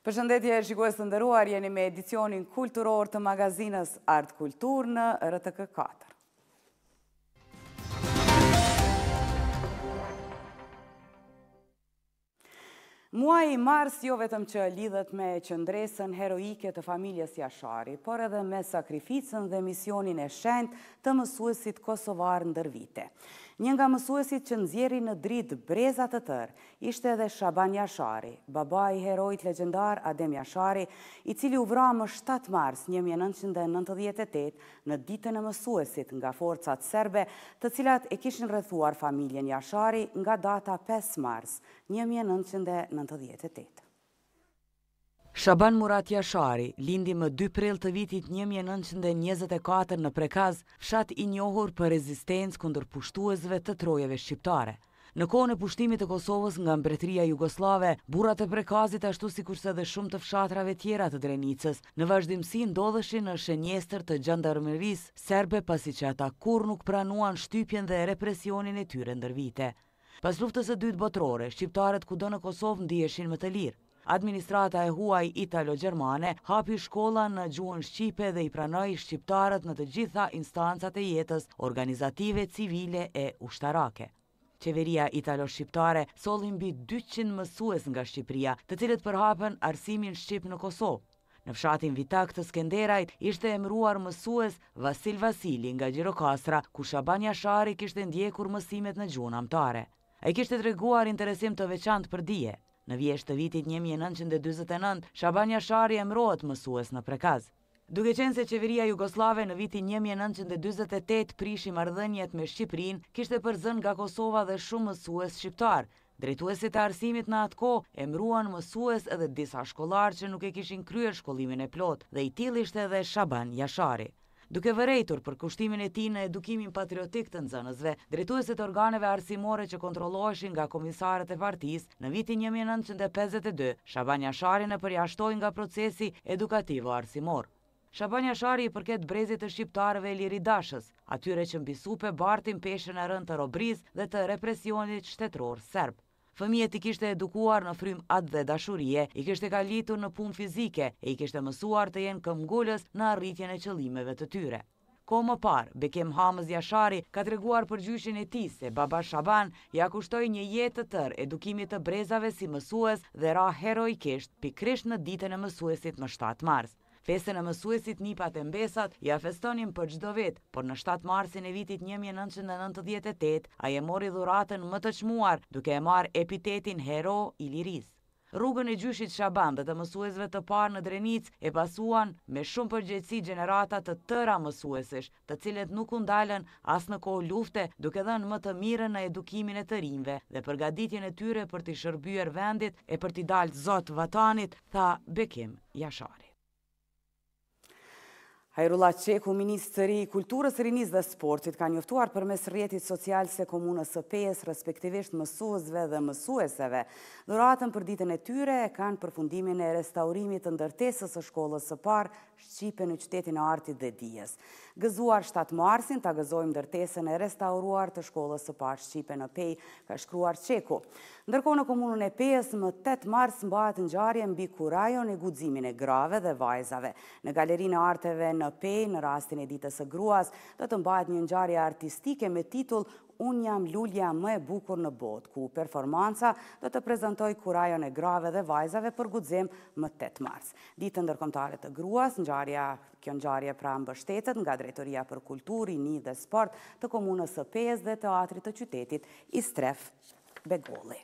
Përshëndetje shikues të nderuar, jeni me edicionin kulturor të magazinës Art Kultur në RTK 4. Muaji i mars jo vetëm që lidhet me qëndresën heroike të familjes Jashari, por edhe me sakrificën dhe misionin e shenjtë të mësuesit kosovar ndër vite. Një nga mësuesit që nxjerri në dritë breza të tërë ishte edhe Shaban Jashari, baba i heroit legjendar Adem Jashari, i cili u vra më 7 mars 1998 në ditën e mësuesit nga forcat serbe, të cilat e kishin rrethuar familjen Jashari nga data 5 mars 1998. Shaban Murat Jashari lindi më 2 prill të vitit 1924 në Prekaz, fshat i njohur për rezistencë kundër pushtuesve të trojeve shqiptare. Në kohën e pushtimit të Kosovës nga Mbretëria Jugoslave, burrat e Prekazit ashtu sikurse edhe shumë të fshatrave tjera të Drenicës, në vazhdimsi ndodheshin në shenjestër të gjandarmerisë serbe, pasi që ata kurrë nuk pranuan shtypjen dhe represionin e tyre ndër vite. Pas luftës së dytë botërore, shqiptarët kudo në Kosovë ndiheshin më të lirë. Administrata e huaj italo-gjermane hapi shkolla në gjuhën shqipe dhe i pranoi shqiptarët në të gjitha instancat e jetës organizative, civile e ushtarake. Qeveria italo-shqiptare solli mbi 200 mësues nga Shqipëria, të cilët përhapën arsimin shqip në Kosovë. Në fshatin Vitak të Skenderajt ishte emëruar mësues Vasil Vasili nga Gjirokastra, ku Shaban Jashari kishte ndjekur mësimet në gjuhën amtare. Ai kishte treguar interesim të veçantë për dije. Në vjesht të vitit 1949, Shaban Jashari emërohet mësues në Prekaz. Duke qenë se qeveria Jugoslave në vitin 1948 prishi marrëdhëniet me Shqipërinë, kishte përzën nga Kosova dhe shumë mësues shqiptar. Drejtuesit e arsimit në atë kohë emëruan mësues edhe disa shkollarë që nuk e kishin kryer shkollimin e plot, dhe i tillë ishte edhe Shaban Jashari. Duke vërejtur për kushtimin e tij në edukimin patriotik të nxënësve, drejtuesit organeve arsimore që kontrolloheshin nga komisarët e partisë, në vitin 1952, Shaban Jashari në përjashtoi nga procesi edukativo-arsimor. Shaban Jashari i përket brezit të shqiptarëve liridashës, atyre që mbi supe bartin peshën e rënd të robrisë dhe të represionit shtetëror serb. Fëmijët i kishte edukuar në frym atë dhe dashurie, i kishte kalitur në punë fizike e i kishte mësuar të jenë këmbgulës në arritjen e qëllimeve të tyre. Kohë më parë, Bekim Hamaz Jashari ka treguar për gjyshin e tij se baba Shaban ja kushtoi një jetë të tërë edukimit të brezave si mësues dhe ra heroikisht pikërisht në ditën e mësuesit më 7 mars. Festën e mësuesit nipat e mbesat ja festonin për çdo vit, por në 7 marsin e vitit 1998 ai e mori dhuratën më të çmuar, duke e marrë epitetin hero i lirisë. Rrugën e gjyshit Shaban dhe të mësuesve të parë në Drenicë e pasuan me shumë përgjegjësi gjenerata të tëra mësuesish, të cilët nuk u ndalën as në kohë lufte, duke dhënë më të mirën në edukimin e të rinjve dhe përgatitjen e tyre për t'i shërbyer vendit e për t'i dalë zot vatanit, tha Bekim Jashari. Hajrullah Qeku, ministri i Kulturës, Rinisë dhe Sportit, ka njoftuar përmes rrjetit social se komunës së Pejës, respektivisht mësuesve dhe mësueseve, dhuratën për ditën e tyre e kanë përfundimin e restaurimit të ndërtesës së shkollës së parë shqipe në qytetin e artit dhe dijes. Gëzuar 7 marsin, ta gëzojmë ndërtesën e restauruar të shkollës së parë shqipe në Pejë, ka shkruar Qeku. Ndërkohë në komunën e Pejës më 8 mars mbahet ngjarje mbi kurajon e guximin e grave dhe vajzave. Në galerinë e arteve në Pejë, në rastin e ditës së gruas, do të mbahet një ngjarje artistike me titull Unë jam lulja më e bukur në botë, ku performanca do të prezantoj kurajon e grave dhe vajzave për guxim më 8 mars. Ditën ndërkombëtare të gruas, kjo ngjarje pra mbështetet nga Drejtoria për Kulturë, Rini dhe Sport të komunës së Pejës dhe Teatrit të qytetit Istref Begolli.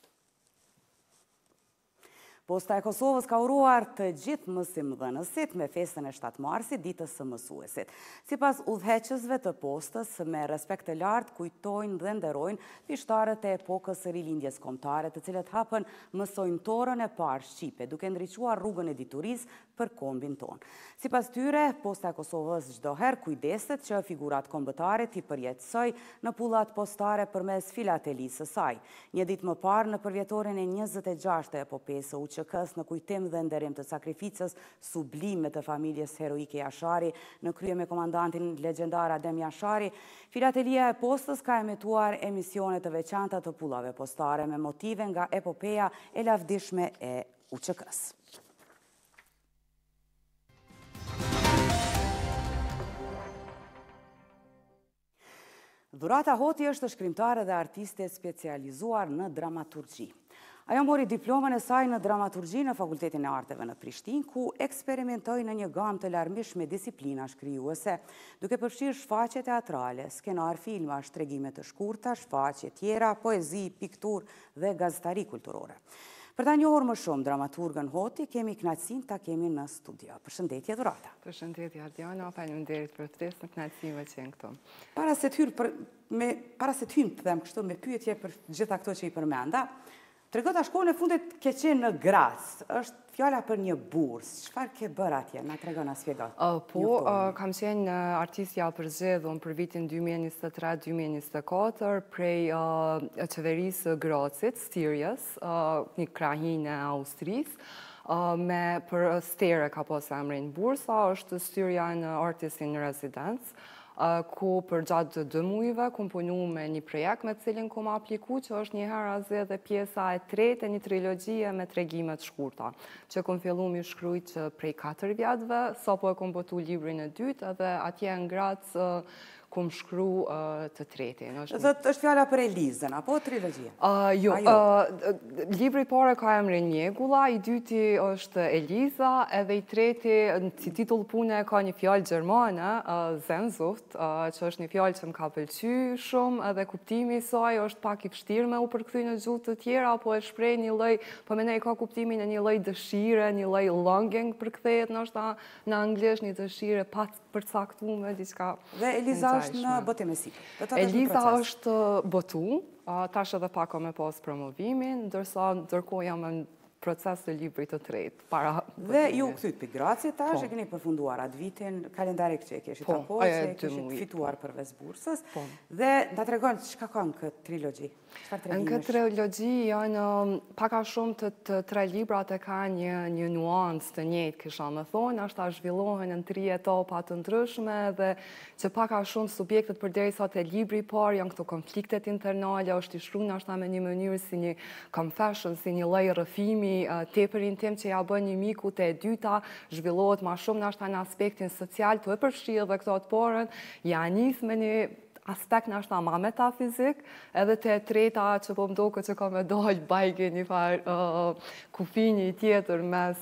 Posta e Kosovës ka uruar të gjithë mësimdhënësit me festën e 7 marsit, ditës së mësuesit. Sipas udhëheqësve të postës, me respekt të lartë kujtojnë dhe nderojnë pishtarët e epokës së rilindjes kombëtare, të cilët hapën mësojnëtorën e parë shqipe, duke ndriçuar rrugën e diturisë për kombin tonë. Sipas tyre, Posta e Kosovës çdo herë kujdeset që figurat kombëtare t'i përjetësoj në pullat postare përmes filatelisë së saj. Një ditë më parë, në përvjetorin e 26 të epopesë UÇK-s, në kujtim dhe nderim të sakrificës sublime të familjes heroike Jashari, në krye me komandantin legjendar Adem Jashari, filatelia e postës ka emetuar emisione të veçanta të pullave postare me motive nga epopeja e lavdishme e UÇK-s. Dhurata Hoti është shkrimtare dhe artiste specializuar në dramaturgji. Ajo mori diplomën e saj në dramaturgji në Fakultetin e Arteve në Prishtinë, ku eksperimentoi në një gamë të larmishme disiplina shkrijuese, duke përfshirë shfaqje teatrale, skenar filma, tregime të shkurta, shfaqje tjera, poezi, pikturë dhe gazetari kulturore. Për ta njohur më shumë dramaturgën Hoti, kemi kënaqësinë ta kemi në studio. Përshëndetje Dhurata. Përshëndetje Ardiana, faleminderit për ftesën, në kënaqësi me qenë këtu. Para se të hym të them kështu me pyetje për gjitha këto që i përmenda, tregota shkollën e fundit ke qenë në Graz, është fjala për një bursë. Çfarë ke bërë atje? Na tregon, na sqaron. Kam qenë artistja përzgjedhur për vitin 2023-2024 prej qeverisë Grazit, Stirjes, një krahinë e Austrisë. Për stere ka pas emrin bursa, është Styria në Artist in Residence, ku për gjatë 2 muajve kom punu me një projekt me cilin kom apliku, që është njëherë azë dhe pjesa e tretë e një trilogjie me tregimet shkurta, që kom fillu mi shkrujt prej 4 vjetëve, sa po e kom botu librin e dytë, edhe atje në Graz kom shkru të tretin. Është fjala për Elizën, apo trilogjia? Jo, libri pare ka emrin Njegulla, i dyti është Eliza, edhe i treti, si titull pune, ka një fjallë gjermane, Sehnsucht, që është një fjallë që më ka pëlqy shumë, edhe kuptimi i saj është pak i vështirë me u përkthy në gjuhë të tjera, po e shprej një lloj, po mendoj ka kuptimin e një lloj dëshire, një lloj longing përkthehet ndoshta në anglisht, një dëshire pa përcaktuar diçka. Dhe Eliza është në botim e sipër. Eliza është botu, tash edhe pak me pas promovimin, ndërkohë jam në proces të librit të tretë. Dhe ju kthyti për Grazit tash, e keni përfunduar atë vitin, kalendarik që e keshit apo, që e keshit fituar përveç bursës, dhe na tregon çka ka në këtë trilogji. Në këtë trilogji janë paka shumë të 3 librat e ka një nuancë të njëjtë, kisha me thonë, ashta zhvillohen në 3 etapa të ndryshme dhe që paka shumë subjektet përderisa te libri i parë janë këto konfliktet internale, është i shkruar ashta me një mënyrë si një confession, si një lloj rrëfimi tepër intim që ja bën një miku, te e dyta zhvillohet më shumë ashta në aspektin social, të e përfshirë dhe këto të parën, ja nis me një aspekt në ashta ma metafizik, edhe të treta që po mdoke që ka me dojë bajke një farë kufini tjetër mes,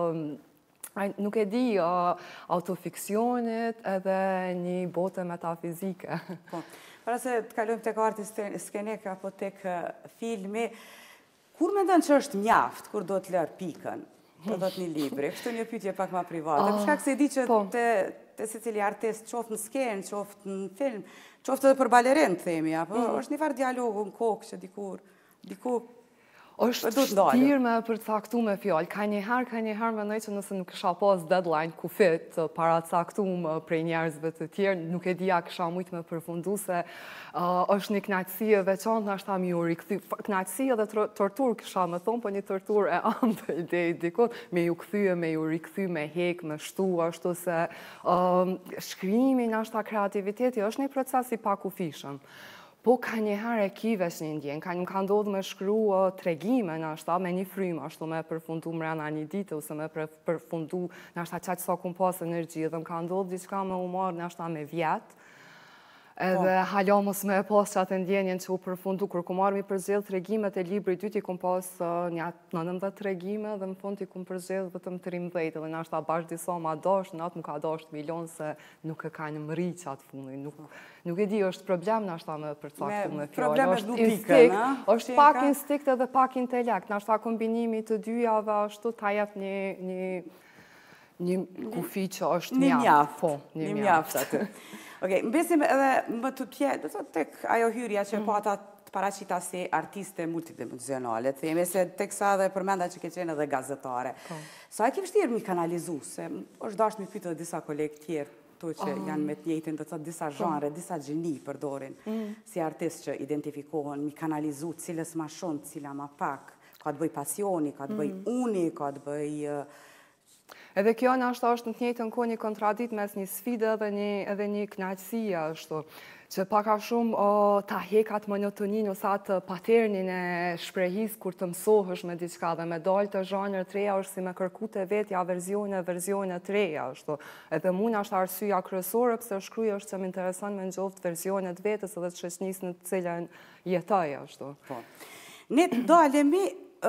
nuk e di, autofiksionit edhe një bote metafizike. Para se të kalojmë tek arti skenik apo tek filmi, kur mendon që është mjaft, kur do të lërë pikën, të do të një libri? Kështu një pyetje pak ma private. Për shkak se di që te secili artist, qoftë në skenë, qoftë në film, qoftë edhe për balerin, themi, apo është një farë dialogu në kokë që diku është vështirë me përcaktu me fjallë. Ka njëherë mendoj që nëse nuk kisha pas deadline kufit para caktum prej njerëzve të tjerë, nuk e dija kisha mujtë me përfundu se është një kënaqësi e veçantë na ashta mi u rikthy. Kënaqësi edhe torturë kisha me thonë, po një torturë e anë ide dikot, me ju kthy, me ju rikthy, me hek, me shtu, ashtu se shkrimi na ashta kreativiteti është një proces i pakufishëm. Po ka njëherë e kives një ndjenë, më ka ndodhë me shkru tregime në ashta me një frymë, ashtu me përfundu mrena një ditë, ose me përfundu në ashta qaqë sa kum pas energji, dhe më ka ndodhë diçka me umar në ashta me vjetë, edhe halja mos me e pas që atë ndjenjen që u përfundu, kur ku marrë mi përzgjedh tregimet e libri ty ti kum pas një 19 tregime dhe më fund ti kum përzgjedh vetëm 13 edhe në ashta bashkë disa ma dasht, në atë më ka dasht milion se nuk e ka një mëri që atë fundin. Nuk e di, është problem në ashta me përcaktu me fjallë. Problemet du pikën, është pak instinkt edhe pak intelekt, në ashta kombinimi të dyjave ashtu ta jep një kufi që është mjaft. Një mjaft aty. Mbesim edhe më të pje, do të tek ajo hyrja që po ata të paraqita si artiste multidimensionale, theme se tek sa dhe përmenda që ke qenë edhe gazetare. Sa e ke vështirë mi kanalizu, se është dashur mi pyet edhe disa kolegë tjerë, to që janë me të njëjtin, do të thotë disa zhanre, disa gjeni përdorin si artist që identifikohen, mi kanalizu cilës ma shumë, cila ma pak, ka të bëj pasioni, ka të bëj uni, ka të bëj... Edhe kjo në ashtu është në të njëjtën kohë një kontradikt mes një sfide edhe një kënaqësie ashtu. që paka shumë ta hekat monotonin ose atë paternin e shprehis kur të mësohësh me diçka dhe me dalë të zhanër të reja është si me kërku të vetja versione të reja është. Edhe mund është arsyeja kryesore pse shkruaj është që më intereson me njoft versionet vetës edhe të shoqënisë në të cilën jetoj është. Po. Ne dalemi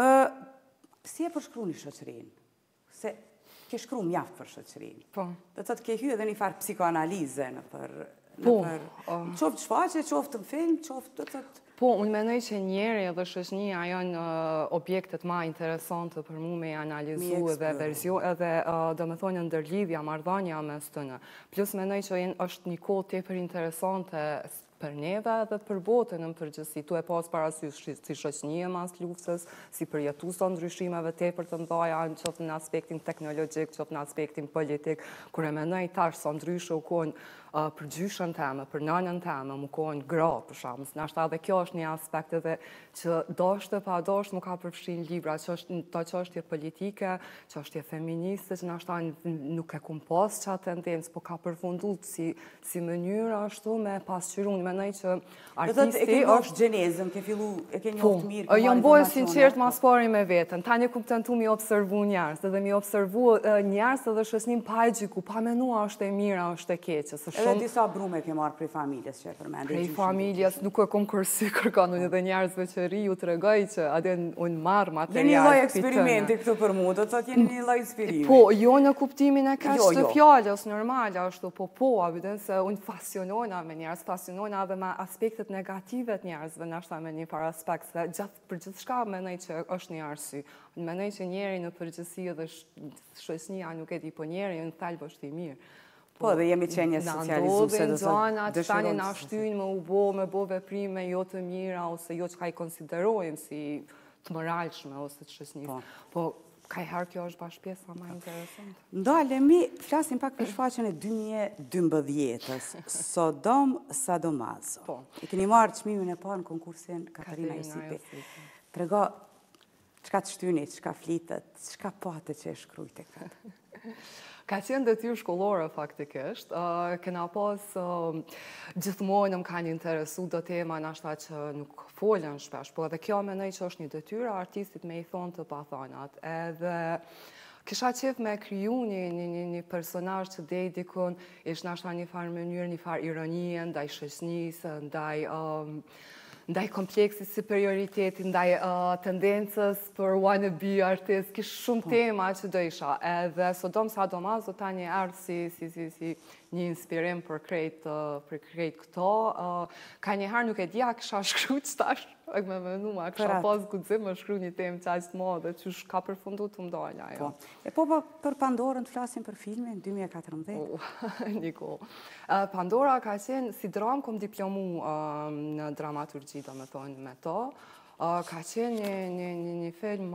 si e përshkruani shoqërinë? Se ke shkruar mjaft për shoqërinë. Po. Do të thotë ke hyrë edhe një farë psikoanalize në për qoftë shfaqje, qoftë në film, qoftë do të thotë. Po, unë mendoj që njeri edhe shoqënia janë objektet më interesante për mua me analizu edhe domethënë ndërlidhja, marrëdhënia mes tyre. Plus mendoj që është një kohë tepër interesante për neve dhe për botën në përgjithësi. Tu e pas parasysh si shoqënie mas luftës, si përjetues të ndryshimeve tepër të mëdha, qoftë në aspektin teknologjik, qoftë në aspektin politik, kur e mendoj tash sa ndryshe u kon për gjyshën teme, për nënën teme, më konë gra, për shembull. Nashta edhe kjo është një aspekt edhe që dashte pa dashte më ka përfshin libra, që është ta çështje politike, çështje feministe, që nashta nuk e kum pas çat tendencë, po ka përfunduar si mënyrë ashtu me pasqyru. Mendoj që artisti është gjenezën, ke fillu, e ke njoft mirë. Jam bëj sinqert mas pari me veten. Tani kupton tu mi observu njerëz, edhe mi observu njerëz edhe shoqënim pa e gjiku, pa menua është e mira, është e keqe. Edhe disa brume ke marrë prej familjes që e përmendë. Prej familjes nuk e kom kërsi kërkan unë edhe njerëzve që ri ju të regoj që adin unë marrë material. Jeni lloj eksperimenti këtu për mu, do të thotë jeni një lloj inspirimi. Po, jo në kuptimin e kaq të fjalës normale ashtu, po, abiden se unë pasionona me njerëz, pasionona edhe me aspektet negative të njerëzve, nashta me një par aspekt, se për gjithçka mendoj që është një arsye. Unë mendoj që njeri në përgjithësi edhe shoqënia nuk e di, po njeri në thelb është i mirë. Po, dhe jemi qenje socializuese, do të tani na shtyn me bo veprime jo të mira, ose jo që ka i konsiderojmë si të moralshme, ose të shoqënisë. Po, ka i herë kjo është bashkë pjesa më interesante. Ndalemi, flasim pak për shfaqjen e 2012-ës, Sodom Sadomaso. Po. I keni marrë çmimin e parë në konkursin Katarina Josipi. Trego, çka të shtyni, çka flitet, çka pate që e shkrujt e këtë? Ka qenë detyrë shkollore faktikisht, kena pas gjithmonë më kanë interesu do tema nashta që nuk folën shpesh, po edhe kjo mendoj që është një detyrë artistit me i thonë të pathonat. Edhe kisha qef me kriju një personazh që dej dikun, ishtë nashta një farë mënyrë, një farë ironie, ndaj shoqënisë, ndaj kompleksit superioritetit, ndaj tendencës për wannabe artist, kishë shumë tema që do isha. Edhe Sodom Sadomaso tani ardhë si një inspirim për krejt këto. Ka njëherë nuk e dja kisha shkru qëtash, me menuma, kisha pas gudzim me shkru një temë qajtë modë, që ka përfundu të mdojnë ajo. Po për Pandorën të flasim për filmin 2014? Niko. Pandora ka qenë, si dramë kom diplomu në dramaturgji, do me thonë me to. Ka qenë një film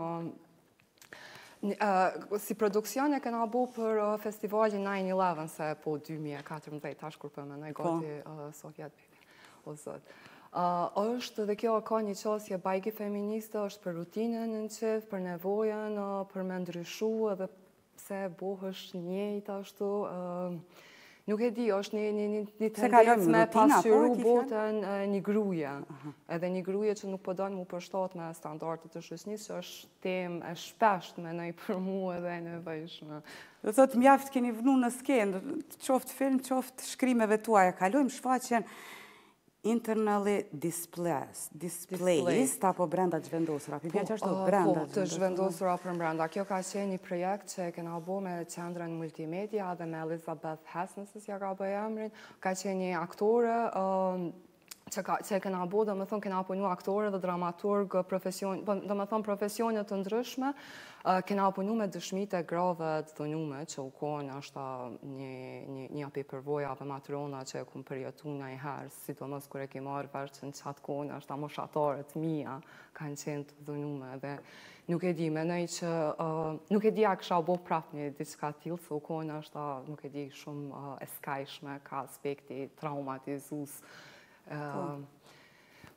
si produksione kena bu për festivalin 9/11, se po 2014, tash kur përmenoj gati Sofia Dveti, o zot. Është dhe kjo ka një qasje bajki feministe, është për rutinën në qef, për nevojën, për me ndryshu, edhe pse bohësh njejt ashtu. Nuk e di, është një tendencë me pasqyru botën një gruje. Edhe një gruje që nuk përdojnë mu përshtat me standartet të shoqënisë, që është temë e shpesht me nëj për mu edhe e nevojshme. Do thotë mjaft keni vënu në skenë, qoftë film, qoftë shkrimeve tuaja. Kalojmë shfaqjen internally displaced, apo brenda të zhvendosura? Po, të zhvendosura për brenda. Kjo ka qenë një projekt që kena bo me Qendrën Multimedia dhe me Elizabeth Hess, nëse s'ja ka bëj emrin. Ka qenë një aktore që kena bo, do me thonë kena punu aktore dhe dramaturg, do me thonë profesionet të ndryshme, kena punu me dëshmit e grave të dënume, që u konë është një api përvoja dhe matrona që e kumë përjetu një herë, sidomos kër e ki marrë vërë që në qatë konë është moshatarët mija kanë qenë të dënume dhe nuk e di, menoj që nuk e di a kësha bo prap një diçka tilë, se u konë është nuk e di shumë eskajshme, ka aspekti traumatizus.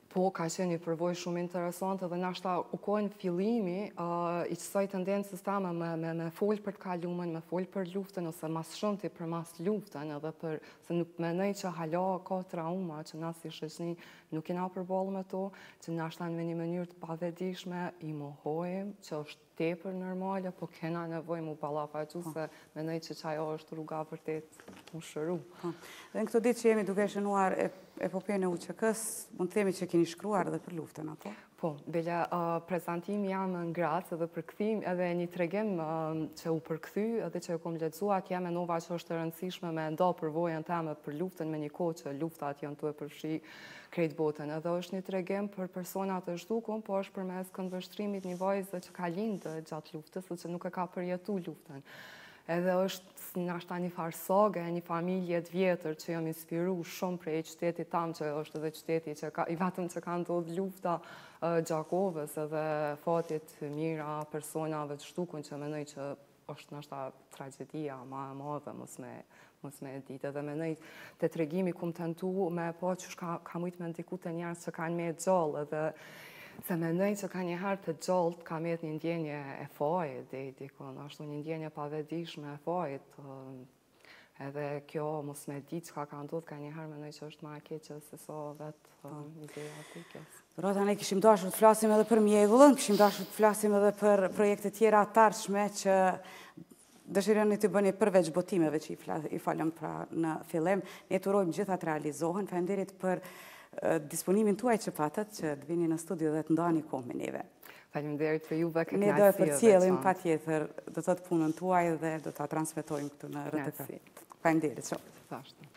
Po, ka qenë një përvojë shumë interesante dhe nashta u kohën fillimi i kësaj tendencës tame me folë për të kalumen, me folë për luftën, ose mas shumë ti për mas luftën, edhe për se nuk menoj që hala ka trauma, që na si shoqëri nuk kena përballë me to, që nashta në një mënyrë të pavetdijshme i mohojmë, që është tepër normale, po kena nevojë mu ballafaqu se menoj që ajo është rruga vërtet mu shëru. Dhe në këto ditë që jemi duke shënuar epopejën e UÇK-s, mund të themi që keni shkruar edhe për luftën, apo? Po, bile prezantimi jam në Graz edhe përkthim edhe një tregim që u përkthy edhe që e kom lexuar, atje mendova që është e rëndësishme me ndo përvojën teme për luftën me një kohë që luftat janë tu e përfshi krejt botën. Edhe është një tregim për personat të zhdukun, po është përmes këndvështrimit një vajze që ka lindë gjatë luftës, dhe që nuk e ka përjetu luftën. Edhe është nashta një farsage, një familje të vjetër që jam inspiru shumë prej qytetit tam, që është edhe qyteti që i vetëm që ka ndodhë lufta Gjakovës edhe fatit mira personave të zhdukun, që menoj që është nashta tragedia ma e madhe mos me ditë. Edhe menoj të tregimi kum tentu me po që ka mujtë me ndiku të njerës që kanë me gjallë, edhe se menoj që ka njëherë të gjallët ka me një ndjenje e fajit, dhe i dikon, është një ndjenje pavetdijshme e fajit, edhe kjo mos me ditë që ka ndodhë ka njëherë menoj që është ma e keqe se so vetë ideja atikës. Rota, ne kishim dashur të flasim edhe për mjegullën, kishim dashur të flasim edhe për projekte tjera tarshme që dëshironi të bëni përveç botimeve që i falem pra në fillim. Ne të urojmë gjitha të realizohen. Faleminderit për disponimin tuaj që patët, që të vini në studio dhe të ndani kohë me neve. Faleminderit për juve këtë ne do e përcjellim patjetër, do të thotë punën tuaj dhe do ta transmetojmë këtu në RTK. Faleminderit shumë.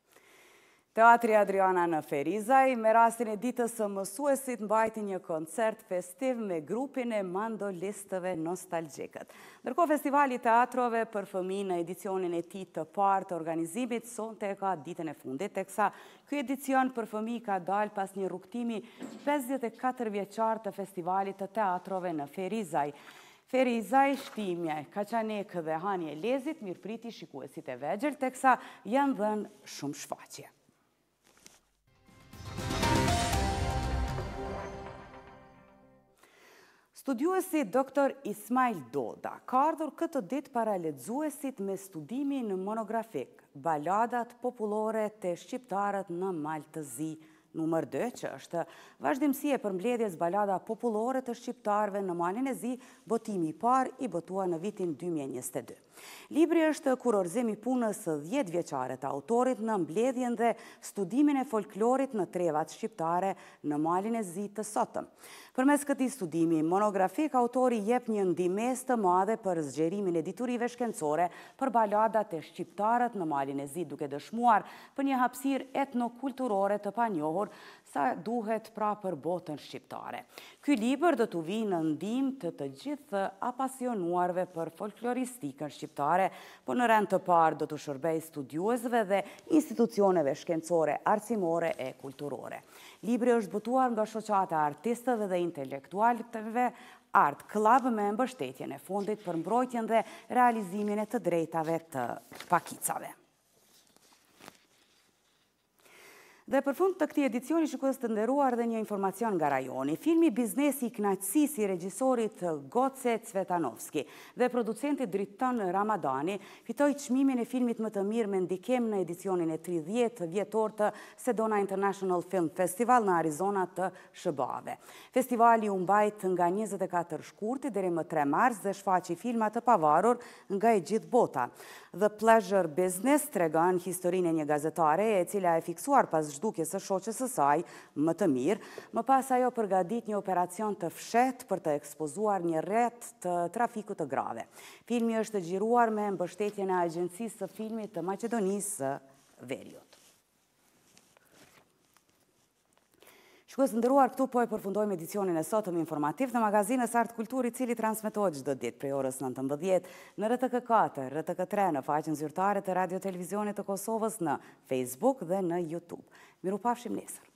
Teatri Adriana në Ferizaj, me rastin e ditës së mësuesit mbajti një koncert festiv me grupin e mandolistëve nostalgjikët. Ndërkohë festivali teatrove për fëmijë në edicionin e tij të parë të organizimit sonte ka ditën e fundit, teksa ky edicion për fëmijë ka dalë pas një rrugtimi 54 vjeçar të festivalit të teatrove në Ferizaj. Ferizaj, Shtimje, Kaçanek dhe Hanje Lezit mirëpriti shikuesit e vegjël, teksa janë dhënë shumë shfaqje. Studiuesi Dr. Ismail Doda ka ardhur këtë ditë para lexuesit me studimin monografik Baladat popullore të shqiptarët në mal të zi, numër 2, që është vazhdimësi e përmbledhjes balada popullore të shqiptarëve në malin e zi, botimi i parë i botua në vitin 2022. Libri është kurorzim i punës 10 vjeçare të autorit në mbledhjen dhe studimin e folklorit në trevat shqiptare në malin e zi të sotëm. Përmes këtij studimi monografik, autori jep një ndihmës të madhe për zgjerimin e diturive shkencore për baladat e shqiptarët në malin e zi, duke dëshmuar për një hapësirë etnokulturore të panjohur sa duhet pra për botën shqiptare. Ky libër do t'u vijë në ndihmë të gjithë apasionuarve për folkloristikën shqiptare, por në rend të parë do t'u shërbejë studiuesve dhe institucioneve shkencore, arsimore e kulturore. Libri është botuar nga shoqata artistëve dhe intelektualëve Art Club me mbështetjen e Fondit për mbrojtjen dhe realizimin e të drejtave të pakicave. Dhe për fund të këtij edicioni, shikues të nderuar, dhe një informacion nga rajoni. Filmi Biznesi i knaqësisë i regjisorit Goce Cvetanovski dhe producentit Driton Ramadani fitoi çmimin e filmit më të mirë me ndikim në edicionin e 30 vjetor të Sedona International Film Festival në Arizona të SBA-ve. Festivali u mbajt nga 24 shkurti deri më 3 mars dhe shfaqi filma të pavarur nga e gjithë bota. The Pleasure Business tregon historinë e një gazetare e cila e fiksuar pas zhdukjes së shoqes së saj më të mirë, më pas ajo përgadit një operacion të fshehtë për të ekspozuar një rrjet të trafikut të grave. Filmi është xhiruar me mbështetjen e Agjencisë së Filmit të Maqedonisë së Veriut. Shikues të nderuar, këtu po e përfundojmë edicionin e sotëm informativ të magazinës Art Kultur, i cili transmetohet çdo ditë prej orës 19 në RTK 4, RTK 3, në faqen zyrtare të Radio Televizionit të Kosovës, në Facebook dhe në YouTube. Mirupafshim nesër.